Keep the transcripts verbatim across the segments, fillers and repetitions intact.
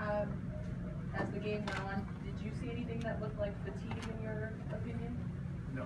um, as the game went on, did you see anything that looked like fatigue in your opinion? No.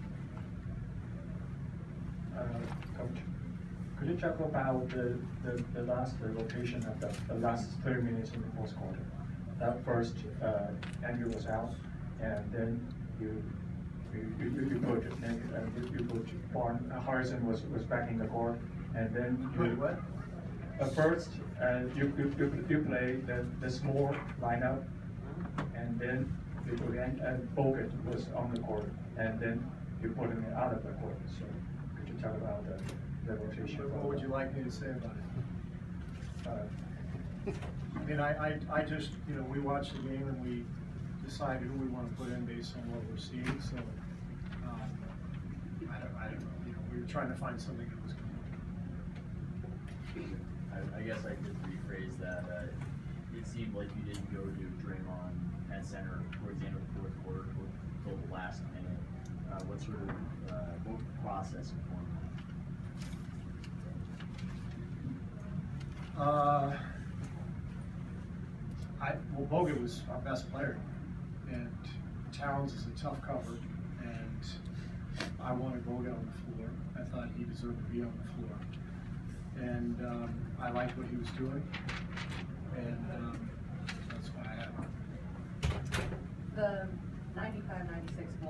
Uh, Coach, could you talk about the, the, the last the rotation of the, the last thirty minutes in the fourth quarter? That first, uh, Andrew was out, and then you you, you, you put Nick, uh, you, you put Barn, uh, Harrison was, was back in the court, and then you Wait, what? Uh, first, uh, you, you, you, you play the, the small lineup, and then you put in, uh, Bogut was on the court, and then you put him out of the court. So could you talk about the, the rotation? What would you like me to say about it? Uh, I mean, I, I, I just, you know, we watched the game and we decided who we want to put in based on what we're seeing. So, um, I don't, I don't know. You know, we were trying to find something that was good. I, I guess I could rephrase that. Uh, it seemed like you didn't go to Draymond at center towards the end of the fourth quarter until the last minute. Uh, what sort of uh, what process informed that? Uh, I, well, Bogut was our best player, and Towns is a tough cover, and I wanted Bogut on the floor. I thought he deserved to be on the floor, and um, I liked what he was doing, and um, that's why I had him. The